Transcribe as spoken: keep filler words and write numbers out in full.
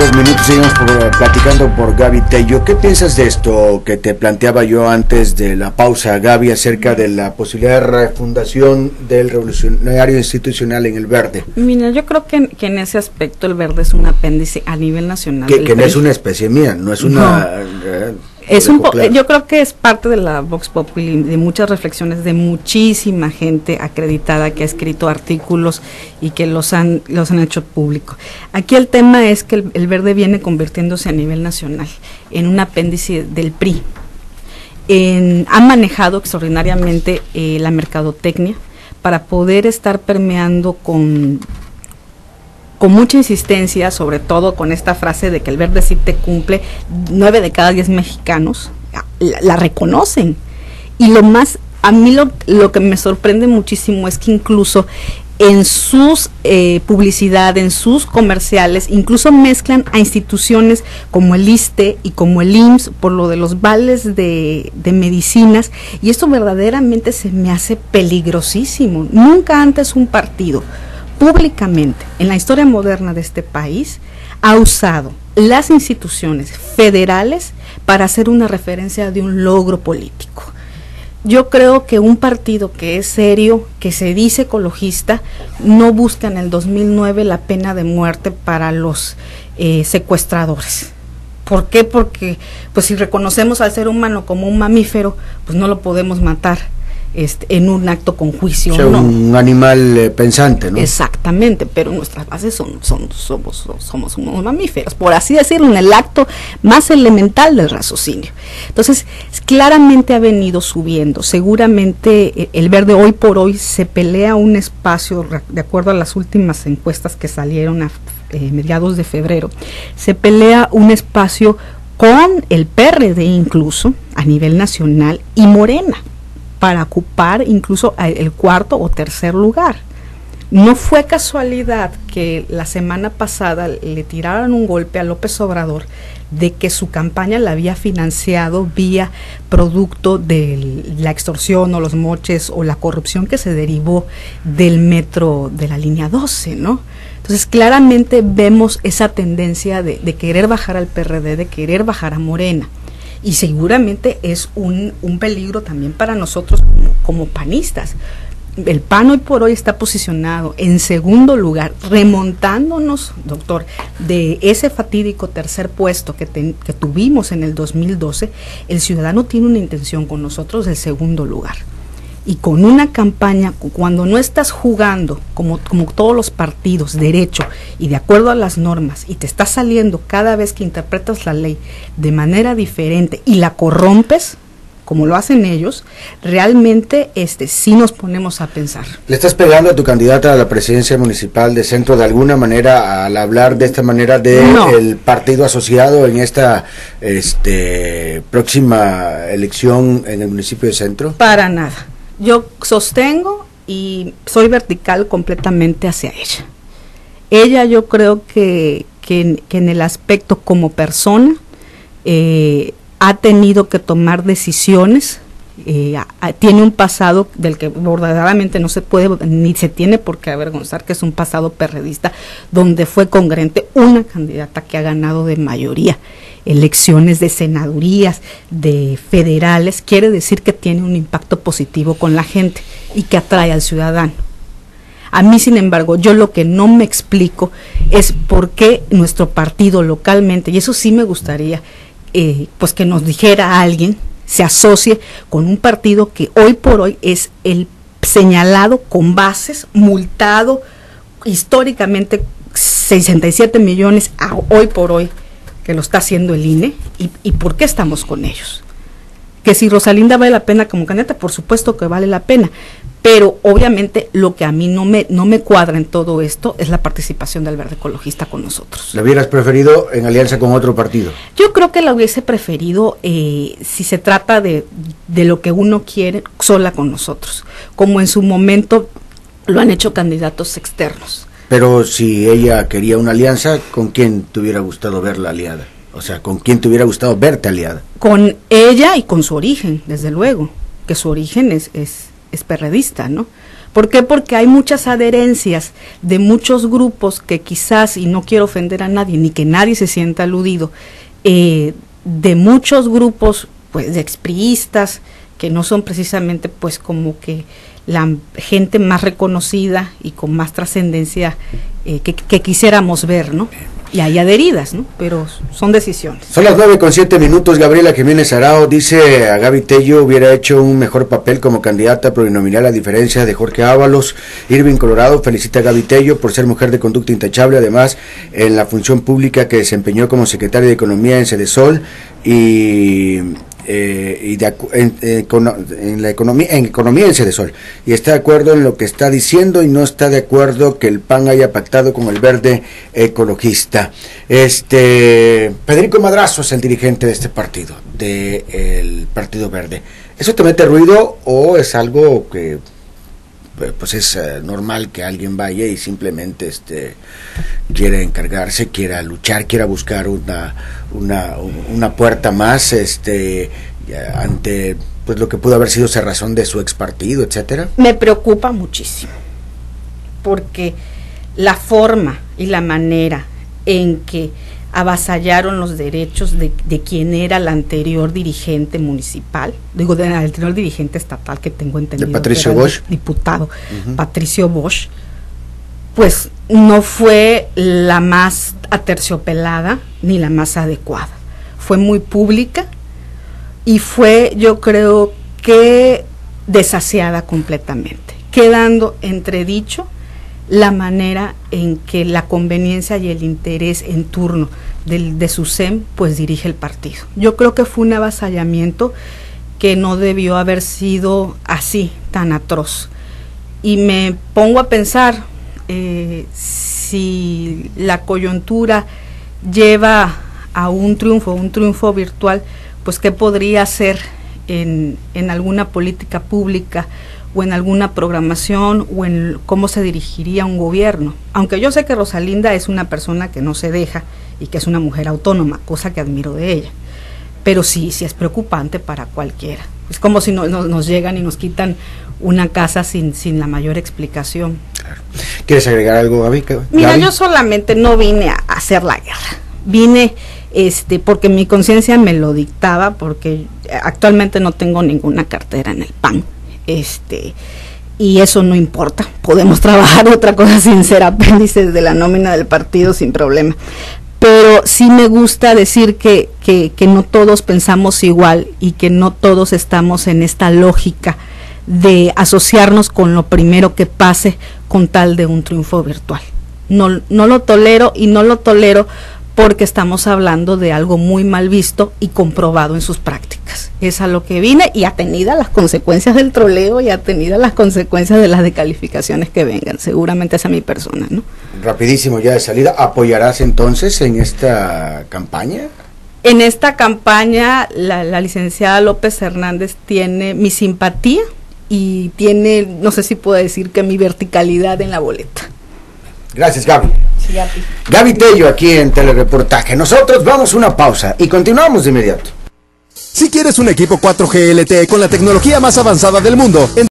dos minutos, seguimos por, platicando por Gaby Tello. ¿Qué piensas de esto que te planteaba yo antes de la pausa, Gaby, acerca de la posibilidad de refundación del revolucionario institucional en el Verde? Mira, yo creo que, que en ese aspecto el Verde es un apéndice a nivel nacional. Que, que no es una especie mía, no es una... No. Eh, Es un po yo creo que es parte de la Vox Populi, de muchas reflexiones de muchísima gente acreditada que ha escrito artículos y que los han los han hecho público. Aquí el tema es que el, el Verde viene convirtiéndose a nivel nacional en un apéndice del P R I. En, ha manejado extraordinariamente eh, la mercadotecnia para poder estar permeando con con mucha insistencia, sobre todo con esta frase de que el Verde sí te cumple. Nueve de cada diez mexicanos la, la reconocen. Y lo más, a mí lo, lo que me sorprende muchísimo es que incluso en sus eh, publicidad, en sus comerciales, incluso mezclan a instituciones como el ISSSTE y como el I M S S por lo de los vales de, de medicinas, y esto verdaderamente se me hace peligrosísimo. Nunca antes un partido públicamente en la historia moderna de este país ha usado las instituciones federales para hacer una referencia de un logro político. Yo creo que un partido que es serio, que se dice ecologista, no busca en el dos mil nueve la pena de muerte para los eh, secuestradores. ¿Por qué? Porque pues si reconocemos al ser humano como un mamífero, pues no lo podemos matar Este, en un acto con juicio. O sea, no. un animal eh, pensante, ¿no? Exactamente, pero nuestras bases son, son somos, somos unos mamíferos, por así decirlo, en el acto más elemental del raciocinio. Entonces, claramente ha venido subiendo. Seguramente eh, el Verde hoy por hoy se pelea un espacio, de acuerdo a las últimas encuestas que salieron a eh, mediados de febrero, se pelea un espacio con el P R D incluso, a nivel nacional, y Morena, para ocupar incluso el cuarto o tercer lugar. No fue casualidad que la semana pasada le tiraran un golpe a López Obrador de que su campaña la había financiado vía producto de la extorsión o los moches o la corrupción que se derivó del metro de la línea doce, ¿no? Entonces claramente vemos esa tendencia de, de querer bajar al P R D, de querer bajar a Morena. Y seguramente es un, un peligro también para nosotros como, como panistas. El P A N hoy por hoy está posicionado en segundo lugar, remontándonos, doctor, de ese fatídico tercer puesto que, ten, que tuvimos en el dos mil doce. El ciudadano tiene una intención con nosotros del segundo lugar. Y con una campaña, cuando no estás jugando como, como todos los partidos, derecho y de acuerdo a las normas, y te está saliendo cada vez que interpretas la ley de manera diferente y la corrompes, como lo hacen ellos, realmente este sí nos ponemos a pensar. ¿Le estás pegando a tu candidata a la presidencia municipal de Centro de alguna manera al hablar de esta manera de no. el partido asociado en esta este, próxima elección en el municipio de Centro? Para nada. Yo sostengo y soy vertical completamente hacia ella. Ella yo creo que, que, en, que en el aspecto como persona eh, ha tenido que tomar decisiones, eh, a, tiene un pasado del que verdaderamente no se puede ni se tiene por qué avergonzar, que es un pasado perredista, donde fue congruente una candidata que ha ganado de mayoría elecciones de senadurías, de federales, quiere decir que tiene un impacto positivo con la gente y que atrae al ciudadano. A mí, sin embargo, yo lo que no me explico es por qué nuestro partido localmente, y eso sí me gustaría, eh, pues que nos dijera alguien, se asocie con un partido que hoy por hoy es el señalado con bases, multado históricamente sesenta y siete millones a hoy por hoy, que lo está haciendo el I N E, y, y por qué estamos con ellos. Que si Rosalinda vale la pena como candidata, por supuesto que vale la pena, pero obviamente lo que a mí no me no me cuadra en todo esto es la participación del Verde Ecologista con nosotros. ¿La hubieras preferido en alianza con otro partido? Yo creo que la hubiese preferido eh, si se trata de, de lo que uno quiere, sola con nosotros, como en su momento lo han hecho candidatos externos. Pero si ella quería una alianza, ¿con quién te hubiera gustado verla aliada? O sea, ¿con quién te hubiera gustado verte aliada? Con ella y con su origen, desde luego, que su origen es, es, es perredista, ¿no? ¿Por qué? Porque hay muchas adherencias de muchos grupos que quizás, y no quiero ofender a nadie, ni que nadie se sienta aludido, eh, de muchos grupos pues de expriistas, que no son precisamente pues como que la gente más reconocida y con más trascendencia eh, que, que quisiéramos ver, ¿no? Y hay adheridas, ¿no? Pero son decisiones. Son las nueve con siete minutos. Gabriela Jiménez Arao dice: a Gaby Tello hubiera hecho un mejor papel como candidata plurinominal a diferencia de Jorge Ábalos. Irving Colorado felicita a Gaby Tello por ser mujer de conducta intachable, además en la función pública que desempeñó como secretaria de Economía en Cedesol y... Eh, y de, en, eh, en la economía en economía en Cedesol, y está de acuerdo en lo que está diciendo y no está de acuerdo que el P A N haya pactado con el Verde Ecologista. Este Federico Madrazo es el dirigente de este partido, del Partido Verde. ¿Eso te mete ruido o es algo que pues es uh, normal que alguien vaya y simplemente este quiera encargarse, quiera luchar, quiera buscar una una una puerta más este ante pues lo que pudo haber sido cerrazón de su ex partido, etcétera? Me preocupa muchísimo, porque la forma y la manera en que avasallaron los derechos de, de quien era la anterior dirigente municipal, digo, del anterior dirigente estatal que tengo entendido, de Patricio Bosch, diputado, uh-huh. Patricio Bosch, pues no fue la más aterciopelada ni la más adecuada. Fue muy pública y fue, yo creo que desaseada completamente, quedando entredicho la manera en que la conveniencia y el interés en turno del, de su S E M pues dirige el partido. Yo creo que fue un avasallamiento que no debió haber sido así, tan atroz. Y me pongo a pensar eh, si la coyuntura lleva a un triunfo, un triunfo virtual, pues qué podría ser en, en alguna política pública o en alguna programación o en cómo se dirigiría un gobierno. Aunque yo sé que Rosalinda es una persona que no se deja y que es una mujer autónoma, cosa que admiro de ella, pero sí, sí es preocupante para cualquiera. Es como si no, no, nos llegan y nos quitan una casa sin, sin la mayor explicación. Claro. ¿Quieres agregar algo, Gaby? Mira, Gaby, yo solamente no vine a hacer la guerra, vine este porque mi conciencia me lo dictaba, porque actualmente no tengo ninguna cartera en el P A N. Este, y eso no importa, podemos trabajar otra cosa sin ser apéndices de la nómina del partido sin problema, pero sí me gusta decir que, que, que no todos pensamos igual y que no todos estamos en esta lógica de asociarnos con lo primero que pase con tal de un triunfo virtual. No, no lo tolero, y no lo tolero porque estamos hablando de algo muy mal visto y comprobado en sus prácticas. Es a lo que vine, y atenida las consecuencias del troleo y atenida las consecuencias de las descalificaciones que vengan. Seguramente es a mi persona, ¿no? Rapidísimo ya de salida, ¿apoyarás entonces en esta campaña? En esta campaña la, la licenciada López Hernández tiene mi simpatía y tiene, no sé si puedo decir que mi verticalidad en la boleta. Gracias, Gaby. Sí, Gaby Tello aquí en Telereportaje. Nosotros vamos a una pausa y continuamos de inmediato. Si quieres un equipo cuatro G L T E con la tecnología más avanzada del mundo,